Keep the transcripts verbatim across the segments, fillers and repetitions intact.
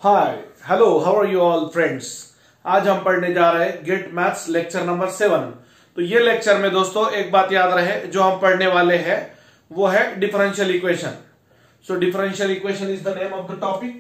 Hi hello how are you all friends. आज हम पढ़ने जा रहे हैं GATE maths lecture number seven. तो ये लेक्चर में दोस्तों एक बात याद रहे, जो हम पढ़ने वाले हैं वो है differential equation. So differential equation is the name of the topic.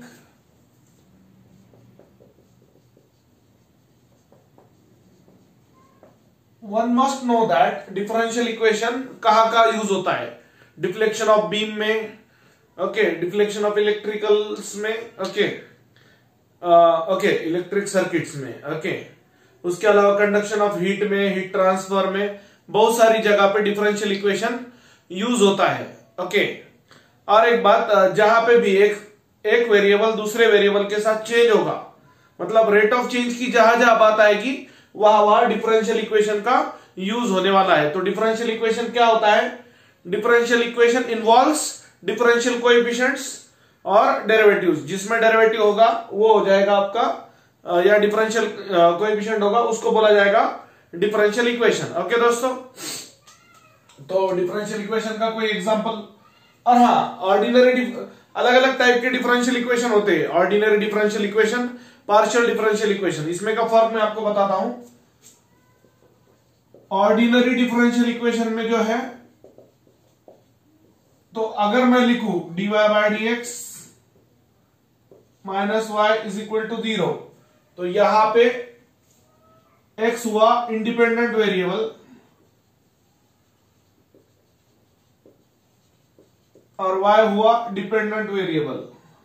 One must know that differential equation कहां का यूज होता है। डिफ्लेक्शन ऑफ बीम में, ओके, डिफ्लेक्शन ऑफ इलेक्ट्रिकल्स में, ओके ओके इलेक्ट्रिक सर्किट्स में, ओके okay. उसके अलावा conduction of heat में, हीट ट्रांसफर में, बहुत सारी जगह पे डिफरेंशियल इक्वेशन यूज होता है, ओके okay. और एक बात, जहां पे भी एक एक वेरिएबल दूसरे वेरिएबल के साथ चेंज होगा, मतलब रेट ऑफ चेंज की जहां जहां बात आएगी वहां वहां डिफरेंशियल इक्वेशन का यूज होने वाला है। तो डिफरेंशियल इक्वेशन क्या होता है? Differential equation involves differential coefficients और डेरिवेटिव्स। जिसमें डेरिवेटिव होगा वो हो जाएगा आपका, या डिफरेंशियल कोएफिशिएंट होगा उसको बोला जाएगा डिफरेंशियल इक्वेशन। ओके दोस्तों, तो डिफरेंशियल इक्वेशन का कोई एग्जांपल, और हाँ, ऑर्डिनरी अलग अलग टाइप के डिफरेंशियल इक्वेशन होते हैं। Ordinary differential equation, partial differential equation. इसमें का फर्क मैं आपको बताता हूं। ऑर्डिनरी डिफरेंशियल इक्वेशन में जो है, तो अगर मैं लिखूं D Y by D X minus Y is equal to zero, तो यहां पे x हुआ इंडिपेंडेंट वेरिएबल और y हुआ डिपेंडेंट वेरिएबल।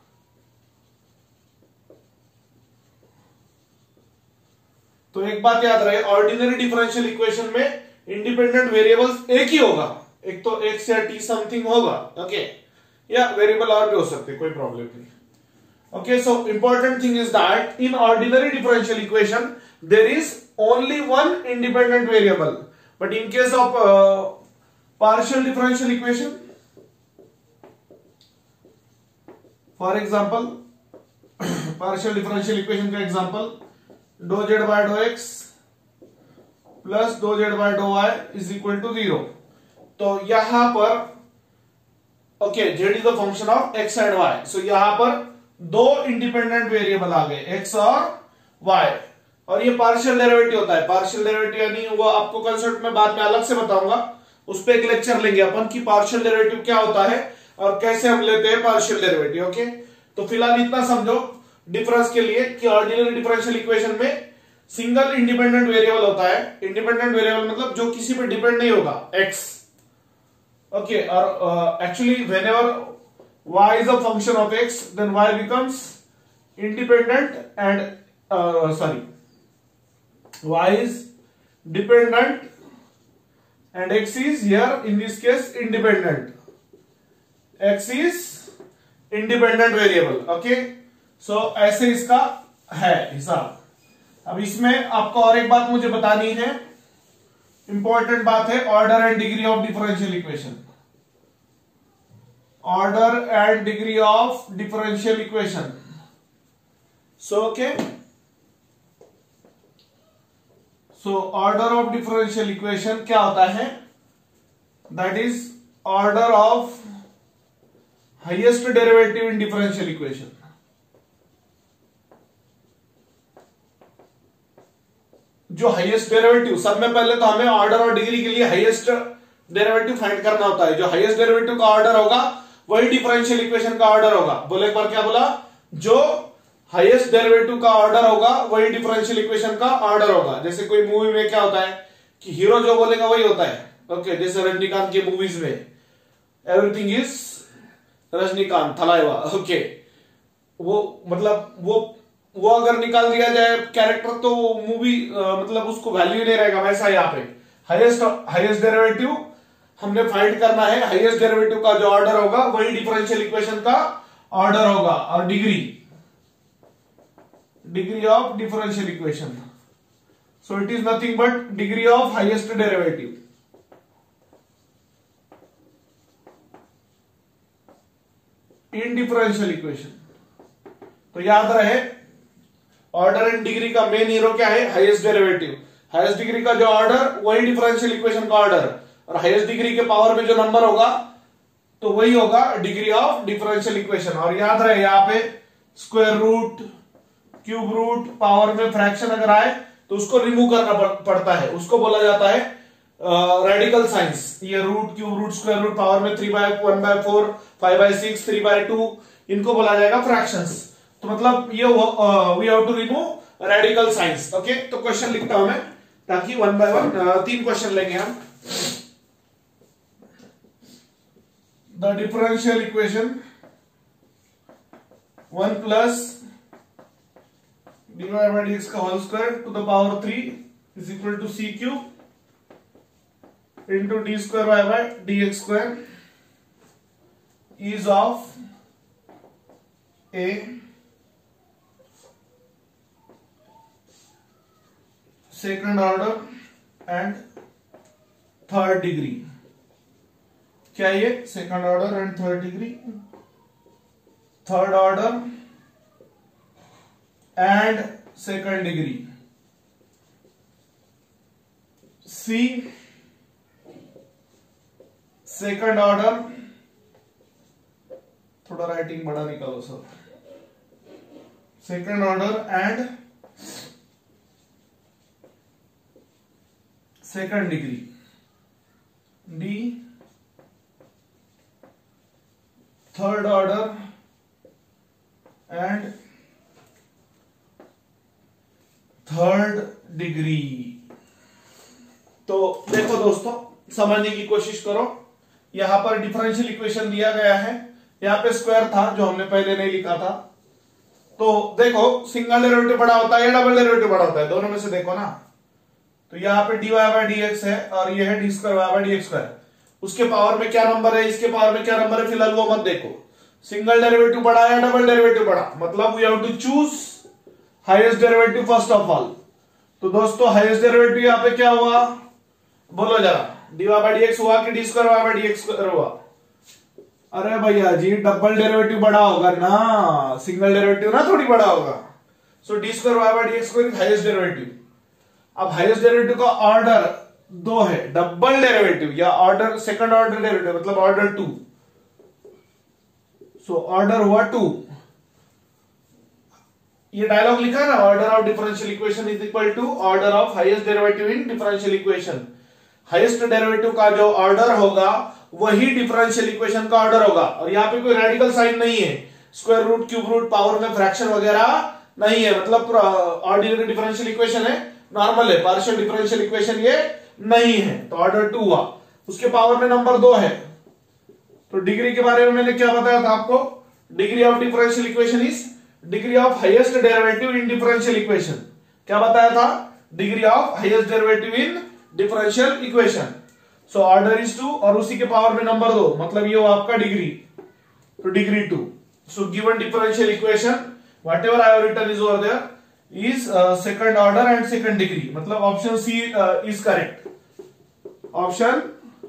तो एक बात याद रहे, ऑर्डिनरी डिफरेंशियल इक्वेशन में इंडिपेंडेंट वेरिएबल्स एक ही होगा, एक तो x या t समथिंग होगा, ओके, या वेरिएबल और भी हो सकते, कोई प्रॉब्लम नहीं। Okay, so important thing is that in ordinary differential equation there is only one independent variable, but in case of uh, partial differential equation, for example partial differential equation का example dou z by dou x plus dou z by dou y is equal to zero। तो यहां पर okay, z is the function of x and y, so यहां पर दो independent variable आ गए, x और y, और ये पार्शियल डेरिवेटिव होता है। पार्शियल डेरिवेटिव यानी वो आपको कंसेप्ट में बाद में अलग से बताऊंगा, उस पे एक लेक्चर लेंगे अपन कि पार्शियल डेरिवेटिव क्या होता है और कैसे हम लेते हैं पार्शियल डेरिवेटिव। ओके, तो फिलहाल इतना समझो डिफरेंस के लिए कि ऑर्डिनरी डिफरेंशियल इक्वेशन में सिंगल इंडिपेंडेंट वेरिएबल होता है। इंडिपेंडेंट वेरिएबल मतलब जो किसी पे डिपेंड नहीं होगा, x, ओके, और actually whenever y is a function of x, then y becomes independent and uh, sorry y is dependent and x is here in this case independent. X is independent variable, okay, so ऐसे इसका है हिसाब। अब इसमें आपको और एक बात मुझे बतानी है, इंपॉर्टेंट बात है, order and degree of differential equation. Order and degree of differential equation. So okay, so order of differential equation क्या होता है? That is order of highest derivative in differential equation. जो हाईएस्ट डेरिवेटिव, सब में पहले तो हमें ऑर्डर और डिग्री के लिए हाईएस्ट डेरिवेटिव फाइंड करना होता है। जो हाईएस्ट डेरिवेटिव का ऑर्डर होगा वही डिफरेंशियल इक्वेशन का ऑर्डर होगा। बोले एक बार, क्या बोला? जो हाईएस्ट डेरिवेटिव का ऑर्डर होगा वही डिफरेंशियल इक्वेशन का ऑर्डर होगा। जैसे कोई मूवी में क्या होता है कि हीरो जो बोलेगा वही होता है, ओके, जैसे रजनीकांत की मूवीज में everything is Rajinikanth Thalaiva, okay, वो मतलब वो वो अगर निकाल दिया जाए कैरेक्टर तो मूवी मतलब उसको वैल्यू नहीं रहेगा। वैसा यहाँ पे हाईएस्ट हाईएस्ट डेरिवेटिव हमने फाइंड करना है, हाईएस्ट डेरिवेटिव का जो ऑर्डर होगा वही डिफरेंशियल इक्वेशन का ऑर्डर होगा। और degree degree of differential equation, so it is nothing but degree of highest derivative. In differential equation तो याद रहे, ऑर्डर एंड डिग्री का मेन हीरो क्या है? Highest derivative. हाईएस्ट डिग्री का जो ऑर्डर वही डिफरेंशियल इक्वेशन का ऑर्डर, और हाईएस्ट डिग्री के पावर में जो नंबर होगा तो वही होगा डिग्री ऑफ डिफरेंशियल इक्वेशन। और याद रहे यहाँ पे square root, cube root, power में फ्रैक्शन अगर आए तो उसको रिमूव करना पड़ता है, उसको बोला जाता है रेडिकल साइंस। ये root, cube root, square root, power में three by one by four, five by six, three by two, इनको बोला जाएगा फ्रैक्शंस। तो मतलब ये we have to remove radical science. Okay, तो क्वेश्चन लिखता हूं मैं ताकि वन बाय वन तीन क्वेश्चन लेंगे हम। The differential equation one plus D Y by D X का whole square to the power three is equal to C cube into d square y by dx square is of a second order and third degree। क्या ये second order and third degree, third order and second degree. C second order, थोड़ा writing बड़ा निकालो sir, second order and second degree. D third order and third degree. तो देखो दोस्तों, समझने की कोशिश करो। यहां पर डिफरेंशियल इक्वेशन दिया गया है, यहां पे स्क्वायर था जो हमने पहले नहीं लिखा था। तो देखो, सिंगल डेरिवेटिव बड़ा होता है या डबल डेरिवेटिव बड़ा होता है, दोनों में से देखो ना। तो यहाँ पे D Y by D X है और ये है D square Y by D X square. उसके पावर में क्या नंबर है, इसके पावर में क्या नंबर है, फिलहाल वो मत देखो। सिंगल डेरिवेटिव बड़ा या डबल डेरिवेटिव बड़ा, मतलब we have to choose highest derivative first of all. तो दोस्तों, हाईएस्ट डेरिवेटिव यहाँ पे क्या हुआ, बोलो जरा, D Y by D X हुआ कि D square Y by D X square हुआ? अरे भैया जी, डबल डेरिवेटिव बड़ा होगा ना, सिंगल डेरिवेटिव ना थोड़ी बड़ा होगा। So D square Y by D X square highest derivative. अब हाईएस्ट डेरिवेटिव का ऑर्डर दो है, डबल डेरिवेटिव या ऑर्डर सेकंड ऑर्डर डेरिवेटिव मतलब ऑर्डर टू। सो ऑर्डर हुआ टू। ये डायलॉग लिखा है ना, order of differential equation is equal to order of highest derivative in differential equation. Highest derivative का जो ऑर्डर होगा वही डिफरेंशियल इक्वेशन का ऑर्डर होगा। और यहाँ पे कोई रेडिकल साइन नहीं है, square root, cube root, power में फ्रैक्शन वगैरह नहीं है, मतलब ऑर्डिनरी डिफरेंशियल इक्वेशन है, नॉर्मल है। पार्शियल डिफरेंशियल इक्वेशन ये नहीं है, तो ऑर्डर टू हुआ। उसके पावर में नंबर दो है। तो डिग्री के बारे में मैंने क्या बताया था आपको, degree of differential equation is degree of highest derivative in differential equation. क्या बताया था, degree of highest derivative in differential equation. So order is two और उसी के पावर में नंबर दो, मतलब ये हो आपका डिग्री, तो degree two. So given differential equation whatever I have written is over there is second order and second degree, मतलब option C is correct. Option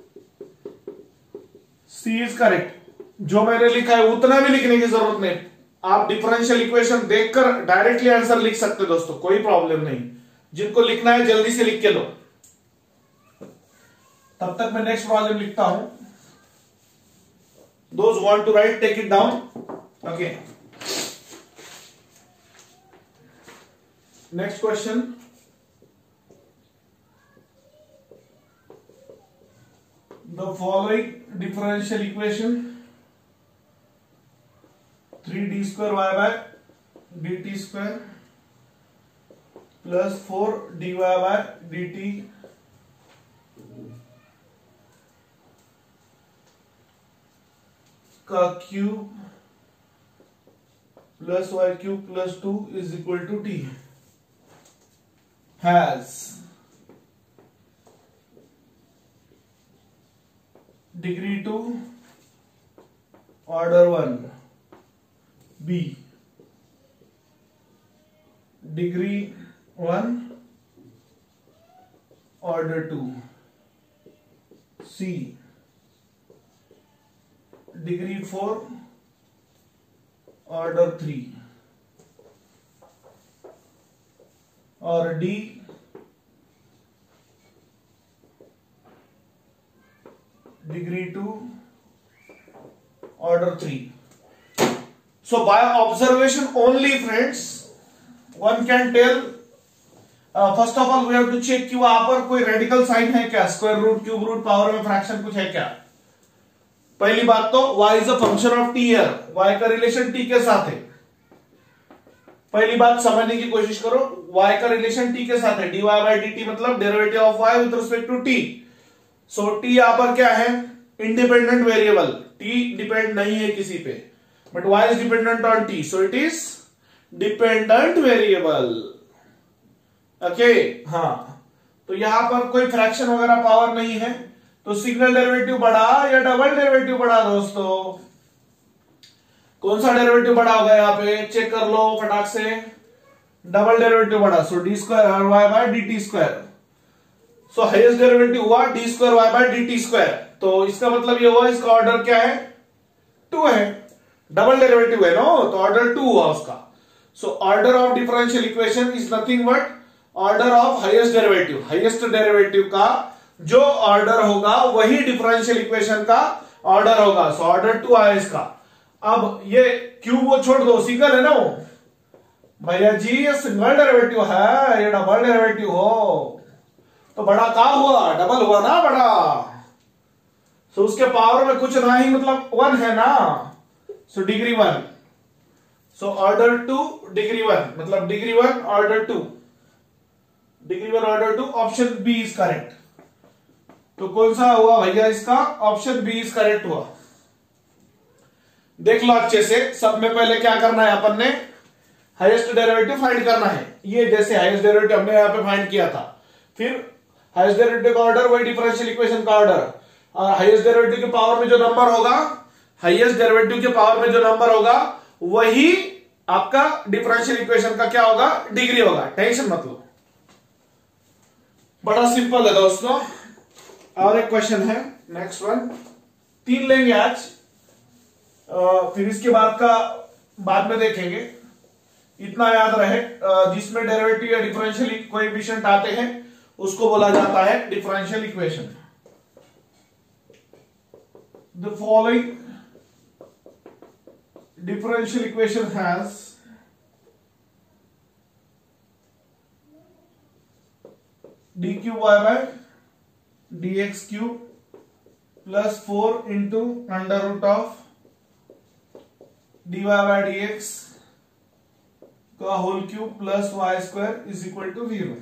C is correct. जो मैंने लिखा है उतना भी लिखने की जरूरत नहीं, आप डिफरेंशियल इक्वेशन देखकर डायरेक्टली आंसर लिख सकते दोस्तों, कोई प्रॉब्लम नहीं। जिनको लिखना है जल्दी से लिख के लो। तब तक मैं नेक्स्ट प्रॉब्लम लिखता हूं। Those want to write take it down. Okay, next question. The following differential equation three D square Y by D T square plus four D Y by D T का cube plus Y cube plus two is equal to T has degree two order one, B degree one order two, C degree four order three, और D degree two order three. So by observation only, friends, one can tell. uh, first of all we have to check कि वहां पर कोई radical sign है क्या, square root, cube root, power में fraction कुछ है क्या। पहली बात तो y is a function of t है, y का रिलेशन t के साथ है। पहली बात समझने की कोशिश करो, y का रिलेशन t के साथ है, dy बाई dt मतलब derivative of y with respect to t। So t यहां पर क्या है, इंडिपेंडेंट वेरिएबल, t डिपेंड नहीं है किसी पे, but y is dependent on t, so it is dependent variable. Okay, हाँ, तो यहां पर कोई फ्रैक्शन वगैरह पावर नहीं है, तो सिंगल डेरिवेटिव बड़ा या डबल डेरिवेटिव बड़ा दोस्तों, कौन सा डेरिवेटिव बड़ा होगा यहाँ पे चेक कर लो फटाक से, डबल डेरिवेटिव बड़ा, so D square Y by D T square. So highest derivative हुआ D square Y by D T square, तो इसका मतलब ये हुआ इसका ऑर्डर क्या है, टू है, डबल डेरिवेटिव है नो, तो ऑर्डर टू हुआ उसका। So order of differential equation is nothing but order of highest derivative, highest derivative का जो ऑर्डर होगा वही डिफरेंशियल इक्वेशन का ऑर्डर होगा, सो ऑर्डर टू आया इसका। अब ये क्यूब वो छोड़ दो, सिंगल है ना वो, भैया जी ये सिंगल डेरिवेटिव है, ये डबल डेरिवेटिव हो तो बड़ा का हुआ, डबल हुआ ना बड़ा, सो उसके पावर में कुछ ना ही मतलब वन है ना, so degree one, so order two degree one मतलब degree one order two, degree one order two, option B is correct. तो कौन सा हुआ भैया इसका, ऑप्शन बी इज करेक्ट हुआ। देख लो अच्छे से, सब में पहले क्या करना है अपन ने, हाईएस्ट डेरिवेटिव फाइंड करना है, ये जैसे हाईएस्ट डेरिवेटिव हमने यहां पे फाइंड किया था, फिर हाईएस्ट डेरिवेटिव का ऑर्डर वही डिफरेंशियल इक्वेशन का ऑर्डर, और हाईएस्ट डेरिवेटिव के पावर में जो नंबर होगा, हाईएस्ट डेरिवेटिव के पावर में जो नंबर होगा वही आपका डिफरेंशियल इक्वेशन का क्या होगा, डिग्री होगा, टेंशन मत लो, बड़ा सिंपल है दोस्तों। और एक क्वेश्चन है नेक्स्ट वन, तीन लेंगे आज, आ, फिर इसके बाद का बाद में देखेंगे। इतना याद रहे, जिसमें डेरिवेटिव या डिफरेंशियल कोएफिशिएंट आते हैं उसको बोला जाता है differential equation. The following differential equation has D cube Y by D X cube plus four into under root of D Y by D X का whole cube plus Y square is equal to zero.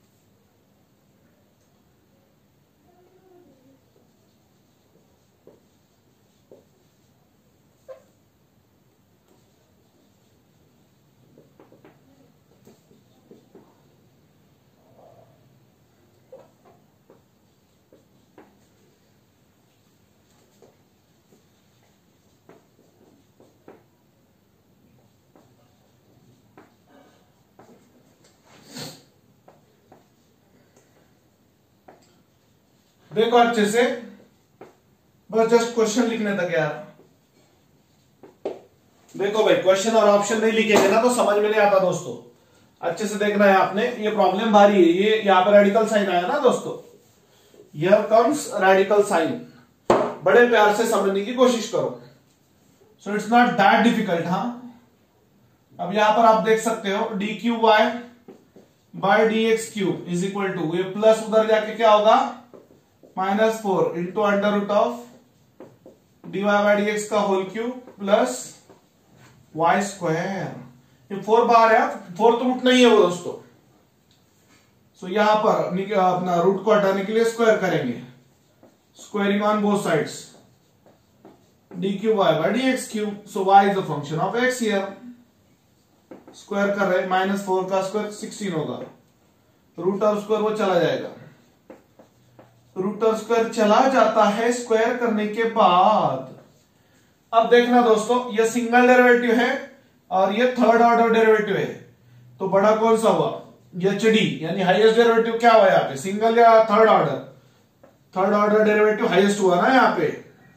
देखो अच्छे से, बस just question लिखने तक यार। देखो भाई, क्वेश्चन और ऑप्शन नहीं लिखेंगे ना तो समझ में नहीं आता दोस्तों, अच्छे से देखना है आपने। ये प्रॉब्लम भारी है, ये यहां पर रेडिकल साइन आया ना दोस्तों, हियर कम्स रेडिकल साइन, बड़े प्यार से समझने की कोशिश करो। So it's not that difficult. हाँ, अब यहां पर आप देख सकते हो D cube Y by D X cube is equal to, ये प्लस उधर जाके क्या होगा, minus four into under root of D Y by D X का whole cube plus Y square. ये फोर बार है, फोर तो रूट नहीं है वो दोस्तों, सो यहां पर अपना रूट को हटाने के लिए स्क्वायर करेंगे, squaring on both sides, D cube Y by D X cube, so Y is a function of X here, square कर रहे, माइनस फोर का स्क्वायर सिक्सटीन होगा, रूट और स्क्वायर वो चला जाएगा, रूट और स्क्वायर चला जाता है स्क्वायर करने के बाद। अब देखना दोस्तों, ये सिंगल डेरिवेटिव है और ये थर्ड ऑर्डर डेरिवेटिव है, तो बड़ा कौन सा हुआ, एच डी, यानी हाईएस्ट डेरिवेटिव क्या हुआ यहाँ पे, सिंगल या third order, third order derivative highest हुआ ना यहाँ पे।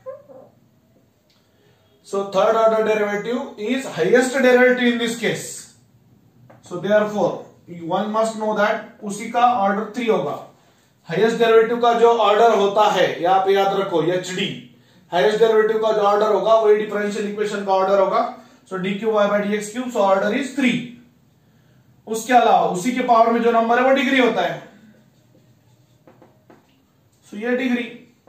So third order derivative is highest derivative in this case, so therefore one must know that उसी का ऑर्डर थ्री होगा। हाईएस्ट डेरिवेटिव का जो ऑर्डर होता है यहां पे याद रखो एच डी, हाईएस्ट डेरिवेटिव का जो ऑर्डर होगा वही डिफरेंशियल इक्वेशन का ऑर्डर होगा, so D cube Y by D X cube, so order is three. उसके अलावा उसी के पावर में जो नंबर है वो डिग्री होता है, सो ये degree.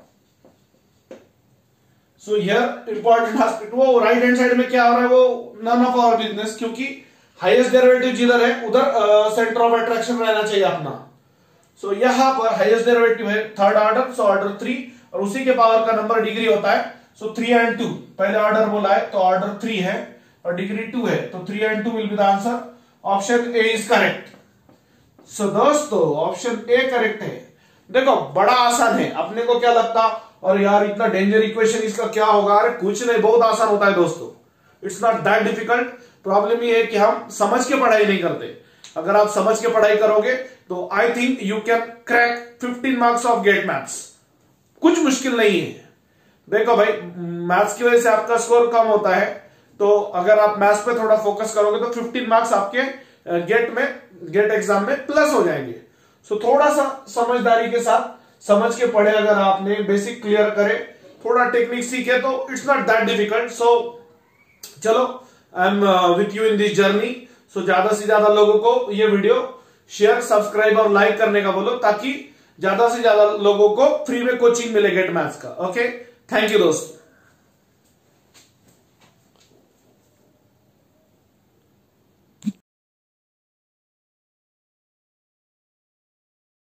So here important aspect, वो राइट हैंड साइड में क्या हो रहा है, वो नन ऑफ आवर बिजनेस, क्योंकि हाईएस्ट डेरिवेटिव जिधर है उधर सेंटर ऑफ अट्रैक्शन रहना चाहिए अपना। सो so, यहां पर हाईएस्ट डेरिवेटिव है third order, so order three, और उसी के पावर का नंबर डिग्री होता है, सो थ्री एंड टू। पहले ऑर्डर बोला है तो ऑर्डर थ्री है और डिग्री टू है, तो three and two will be the answer. Option A is correct. So दोस्तों ऑप्शन ए करेक्ट है। देखो बड़ा आसान है, अपने को क्या लगता और यार इतना डेंजर इक्वेशन इसका क्या होगा, अरे कुछ नहीं, बहुत आसान होता है दोस्तों, it's not that difficult. Problem ये है कि हम समझ के पढ़ाई नहीं करते। अगर आप समझ के पढ़ाई करोगे तो I think you can crack fifteen marks of GATE maths. कुछ मुश्किल नहीं है। देखो भाई मैथ्स की वजह से आपका स्कोर कम होता है, तो अगर आप मैथ्स पे थोड़ा फोकस करोगे तो फिफ्टीन मार्क्स आपके गेट में गेट एग्जाम में प्लस हो जाएंगे। सो so, थोड़ा सा समझदारी के साथ समझ के पढ़े, अगर आपने बेसिक क्लियर करे, थोड़ा टेक्निक सीखे, तो it's not that difficult. So चलो I am with you in this journey. So ज्यादा से ज्यादा लोगों को ये वीडियो शेयर, सब्सक्राइब और लाइक करने का बोलो, ताकि ज्यादा से ज्यादा लोगों को फ्री में कोचिंग मिले गेट मैथ्स का। ओके, थैंक यू दोस्त।